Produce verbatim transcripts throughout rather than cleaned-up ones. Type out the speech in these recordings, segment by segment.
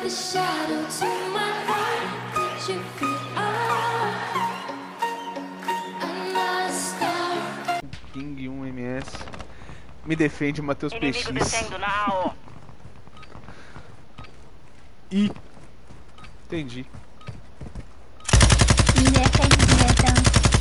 King um M S. Me defende, Matheus P X. Ih, entendi. Me defende diretão.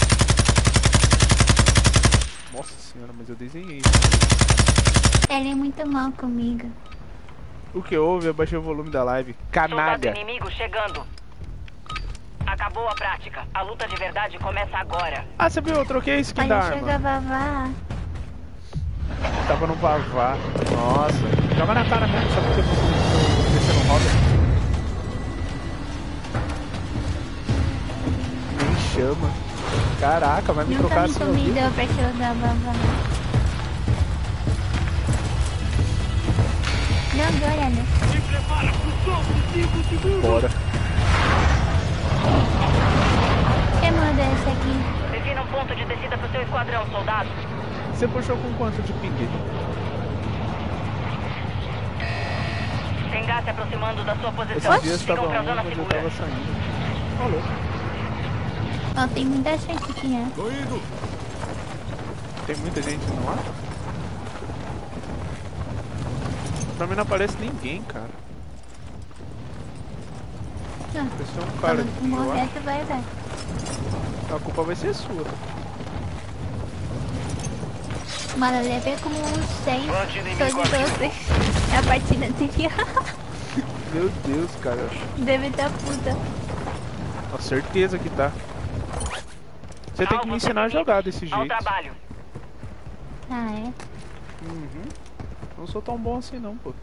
Nossa senhora, mas eu desenhei. Ele é muito mal comigo. O que houve? Eu baixei o volume da live. Canalha. Soldado inimigo chegando. Acabou a prática. A luta de verdade começa agora. Ah, você viu? Eu troquei a skin da Olha, chega arma. Vavá. Tava no Vavá. Nossa. Joga na cara mesmo, só porque você não roda. Nem chama. Caraca, vai me Nunca trocar me assim. convidou pra jogar Vavá. Não, agora né? Se prepara pro som de cinco segundos. Bora. Quem manda esse aqui? Defina um ponto de descida pro seu esquadrão, soldado. Você puxou com quanto de ping? Tem gás se aproximando da sua posição. Esses dias Sigam tava pra um, zona mas eu segura. tava saindo. Falou. Ó, tem muita gente aqui, né? Tô indo. Tem muita gente no ar? Pra mim não aparece ninguém, cara. Ah, Apareceu um cara aqui, quando eu morrer, acho. tu vai ver. A culpa vai ser sua. Mano, eu levei como uns seis todos vocês. É a partida anterior. Meu Deus, cara. Deve estar puta. Com certeza que tá. Você tem que me ensinar a jogar desse Ao jeito. trabalho. Ah, é? Uhum. Não sou tão bom assim não, pô.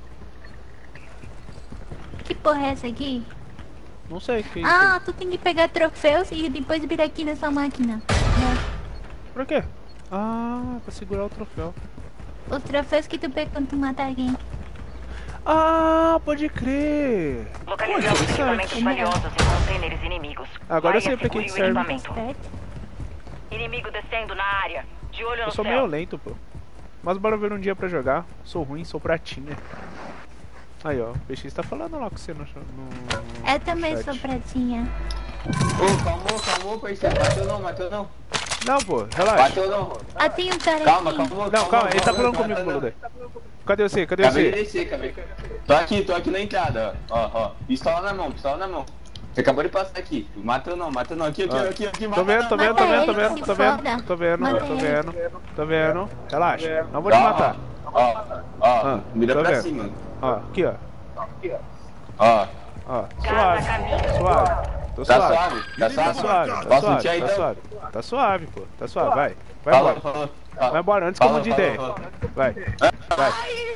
Que porra é essa aqui? Não sei o que é isso. Ah, tu tem que pegar troféus e depois vir aqui nessa máquina. Né? Por quê? Ah, pra segurar o troféu. Os troféus que tu pega quando tu mata alguém. Ah, pode crer. Localizamos Poxa, equipamentos valiosos em containers inimigos. Agora eu Vai sei pra que assegure que o serve. equipamento. Certo? Inimigo descendo na área. De olho Eu no sou céu. meio lento, pô. Mas bora ver um dia pra jogar. Sou ruim, sou pratinha. Aí, ó. O P X tá falando lá com você no, no Eu também chat. sou pratinha. Ô, calmou, calmou, parceiro. Bateu não, bateu não. Não, pô. Relaxa. Bateu não. Ah, tem um cara Calma, aqui. calma. Não, calma. Ele tá falando comigo, boludo. Cadê você? Cadê Acabei de você? descer, acabei. Tô aqui, tô aqui na entrada, ó, ó. Pistola na mão, pistola na mão. Você acabou de passar aqui. Matou não, matou não. Aqui, aqui, Ah. aqui, aqui. Tô vendo, tô vendo, tô vendo, tô vendo, tô vendo, tô vendo, Mata tô ele. vendo, tô vendo. Relaxa. Não vou te Ó, matar. Ó, ó, Ah, mira tô pra vendo. cima. Ó, aqui, ó. Ó, Ó, suave, suave. Tô tá suave. suave? Tá Tá suave? suave, tá Posso suave, sentir aí, tá então? suave. Tá suave, pô. Tá suave, vai. Vai Fala, embora. fala, fala. Vai embora, antes que eu Fala, mude fala, ideia. fala. Vai. Vai.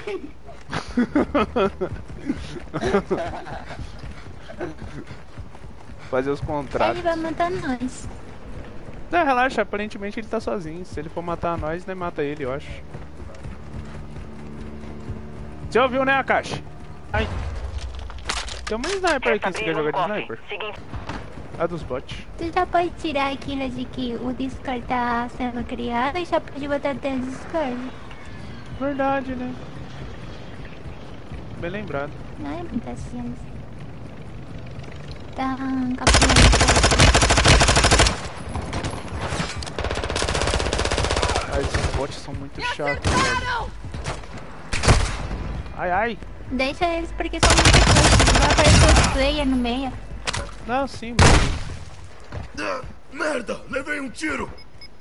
Fazer os Ele contratos. vai matar nós. Não, relaxa, aparentemente ele tá sozinho. Se ele for matar nós, nem mata ele, eu acho. Você ouviu, né, Akashi? Ai. Tem uma sniper aqui, você quer jogar de sniper? Seguinte. A dos bots. Tu já pode tirar aquilo de que o Discord tá sendo criado e já pode botar até o Discord. Verdade, né? Bem lembrado. Não é muita ciência. Tá capturando. Ai, esses bots são muito chatos, velho. Ai, ai. Deixa eles porque são muita coisa. Vai aparecer os player no meio. Não, sim, mas... Ah, merda, levei um tiro.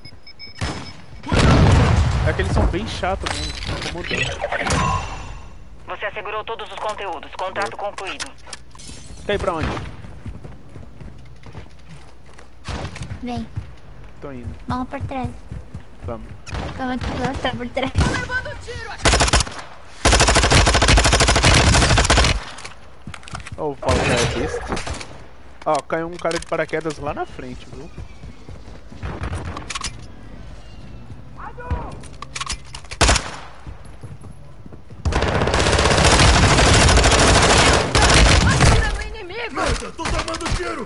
É que eles são bem chatos mesmo, ficam incomodando. Você assegurou todos os conteúdos. Contrato concluído. Quer ir pra onde? Vem, Tô indo. vamos por trás. Vamos. Como que você tá por trás? Ó, o Paulo já é besta. Ó, caiu um cara de paraquedas lá na frente, viu? Merda, tô tomando tiro.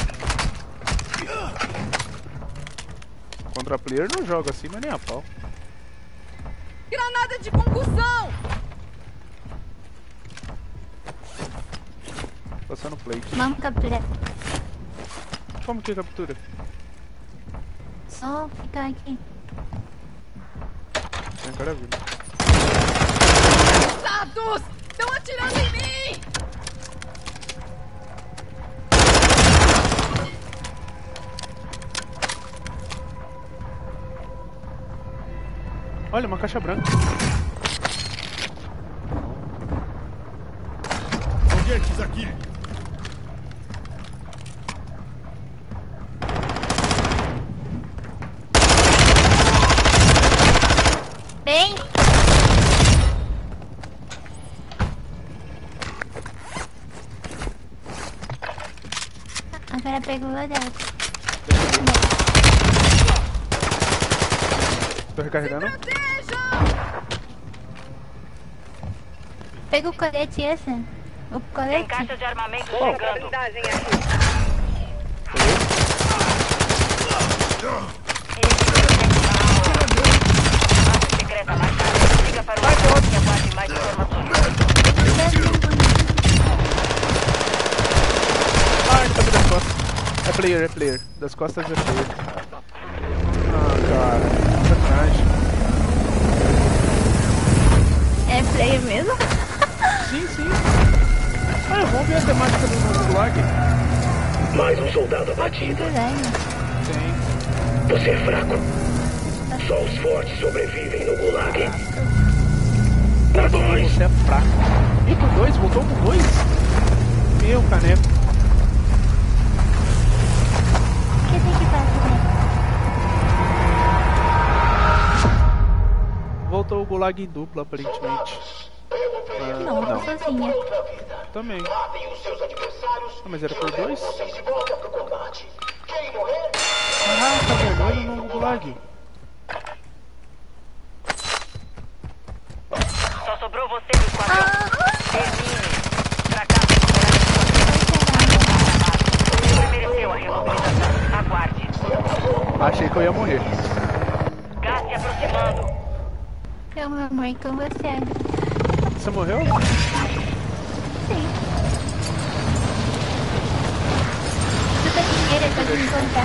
Contra player não joga assim, mas nem a pau. Granada de concussão! Passando plate. Vamos capturar. Como que captura? Só ficar aqui. Tem cara vindo. Pesados! Estão atirando em mim! Olha, uma caixa branca. Foguetes aqui! Bem. Agora pegou o dela. Tô recarregando. Pega o colete esse. O Tem colete. caixa de armamento chegando. Base secreta marcada. Liga para o outro e aguarde mais informações. Ah, ele tá me das costas. É player, é player. Das costas é player. Ah, cara. Sacanagem. É player mesmo? Sim, sim. Ah, vamos ver a temática do novo Gulag. Mais um soldado abatido. Tem. Você é fraco. Só os fortes sobrevivem no Gulag. Por dois. Você é fraco. E por dois? Voltou por dois? Meu caneco. O que tem que fazer? Voltou o Gulag em dupla, aparentemente. Ah, Não, não. tô sozinha. Também. Ah, mas era por dois? Ah, tá vendo? Olha o novo Gulag. Só sobrou você no esquadrão. Termine. Fracasso. Você mereceu a remobilização. Aguarde. Achei que eu ia morrer. Gás se aproximando. Eu, meu amor, com você. Você morreu? Sim. Tu tá dinheiro pra me encontrar.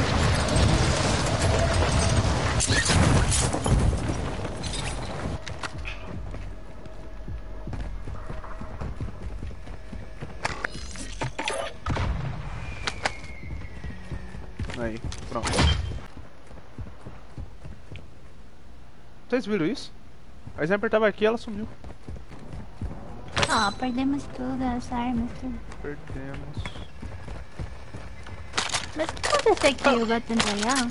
Aí, pronto. Vocês viram isso? A Sniper tava aqui e ela sumiu. Ó, perdemos tudo, as armas, tudo. Perdemos. Mas o que aconteceu aqui, o Battle Royale?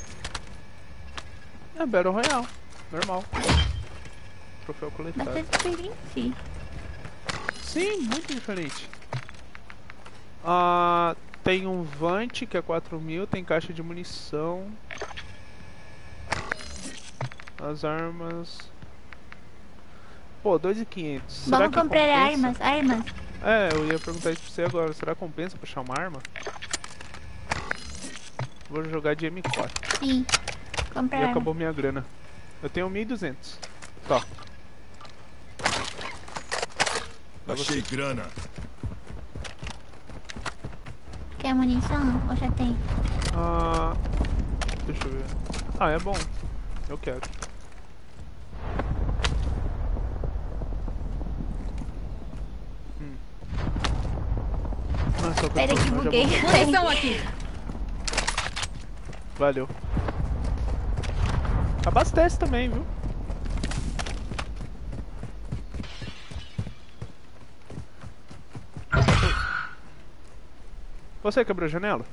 É Battle Royale. Normal. Troféu coletado. Bastante diferente. Sim, muito diferente. Ah, tem um Vant que é quatro mil, tem caixa de munição. As armas. Pô, dois mil e quinhentos. Será Vamos que comprar compensa? armas, armas. É, eu ia perguntar isso pra você agora. Será que compensa pra achar uma arma? Vou jogar de M quatro. Sim. Comprar E arma. acabou minha grana. Eu tenho mil e duzentos. Tá. Achei grana. Quer munição? Ou já tem? Ah, deixa eu ver. Ah, é bom. Eu quero. Hum. Ah, só pra- Pera que eu já buguei. vou- Munição aqui! Valeu. Abastece também, viu? Você quebrou a janela?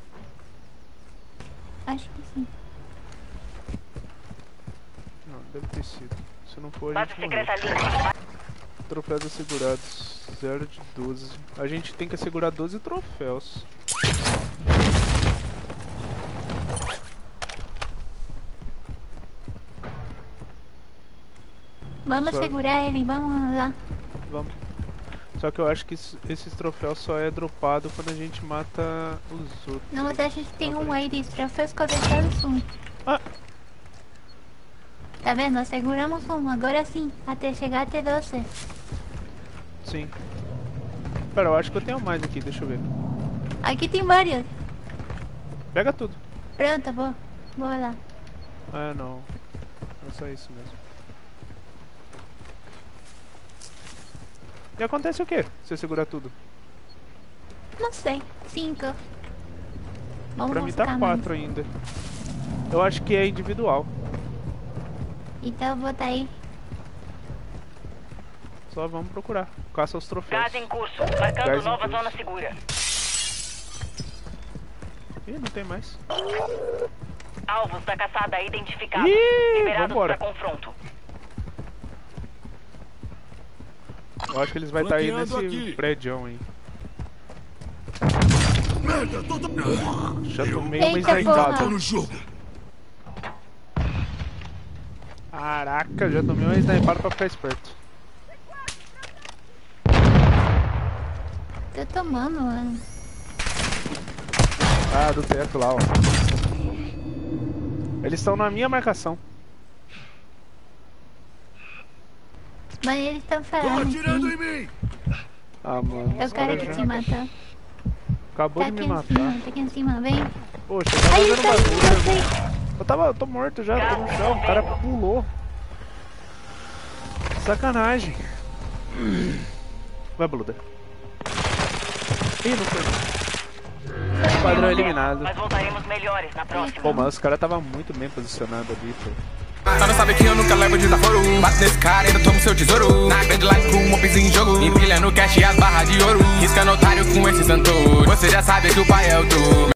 Acho que sim. Não, deve ter sido. Se não for, a Base gente secreta morreu. limpa. Troféus assegurados. zero de doze. A gente tem que assegurar doze troféus. Vamos Só- segurar ele, vamos lá. Vamos. Só que eu acho que isso- esses troféus só é dropado quando a gente mata os outros. Não, mas a gente tem um aí de troféus coletados um. Ah. Tá Tá vendo? Seguramos um, agora sim, até chegar até doze. Sim. Pera, eu acho que eu tenho mais aqui, deixa eu ver. Aqui tem vários. Pega tudo. Pronto, vou. Vou lá. Ah, não. É só isso mesmo. E acontece o quê? Se você segurar tudo? Não sei. Cinco. Vamos Pra mim tá buscar quatro ainda. Eu acho que é individual. mais. Então bota aí. Só vamos procurar. Caça os troféus. Gás em curso. Marcando Gás em nova curso. zona segura. Ih, não tem mais. Alvos da caçada identificados. Ih, Liberados vambora. para confronto. Eu acho que eles vão estar aí Flanqueando nesse aqui. prédio aí. Merda, tô... tô... Já tomei uma Eita, snipada. porra. no jogo. Caraca, já tomei uma snipada pra ficar esperto. Tô tomando, mano. Ah, do teto lá, ó. Eles estão na minha marcação. Mas eles estão Tô falando. atirando Sim. em mim. Ah, mano. É o os cara caras que já- te matou. Acabou Tá de aqui me em matar. cima, tá aqui em cima, vem. Poxa, eu tava Aí ele fazendo tá indo, eu bagulho. sei. Eu tava, eu tô morto já, tô no chão. O cara pulou. Sacanagem. Vai, Bluda. Ih, não foi. Padrão eliminado. Mas voltaremos melhores na próxima. Pô, mas os caras tava muito bem posicionado ali, pô. Só não sabe que eu nunca levo desaforo. Bato nesse cara, ainda tomo seu tesouro. Na grande live com um piso em jogo. Empilhando cash e as barras de ouro. Riscando otário com esse santo. Você já sabe que o pai é o tu.